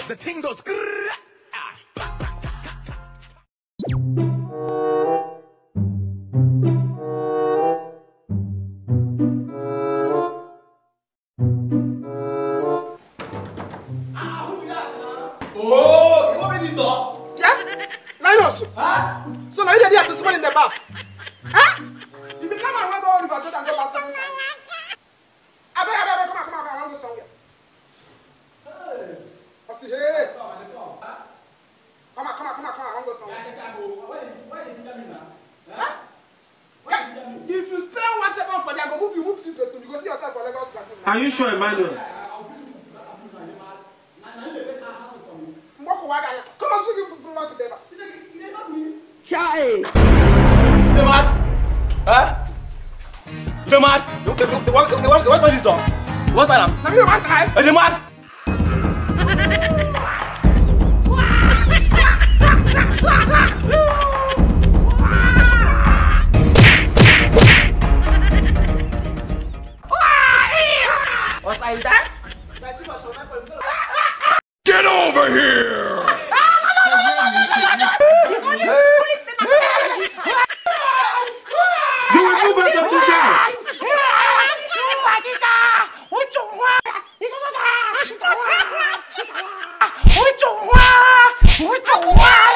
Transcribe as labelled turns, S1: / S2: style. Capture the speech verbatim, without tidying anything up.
S1: The thing goes.
S2: Oh, you open this door?
S3: Yeah? Linus!
S2: Huh?
S3: So now you did the someone in the bath? Huh? You become a one go river and go back seven times. I beg, I beg, come on, come on, come on, I want to go somewhere.
S2: Hey.
S3: I see, hey.
S2: Come on, come on. Huh?
S3: Come on, come on, come on, come on, I want to go somewhere.
S2: Yeah, I go. Why did why did you tell me now?
S3: Huh?
S2: Why did you tell me?
S3: If you spend one second for them, go move you, move this way, you go see yourself for Lagos Plateau.
S4: Are you sure, Emmanuel?
S3: Come on, swing you from together.
S5: Chai!
S2: You mad? Huh? You mad? You you you want you want you want this door? What's that?
S3: Now you want time?
S2: Are you mad?
S3: What's that?
S1: Get over here!
S4: You will move out of this house!
S5: What you want?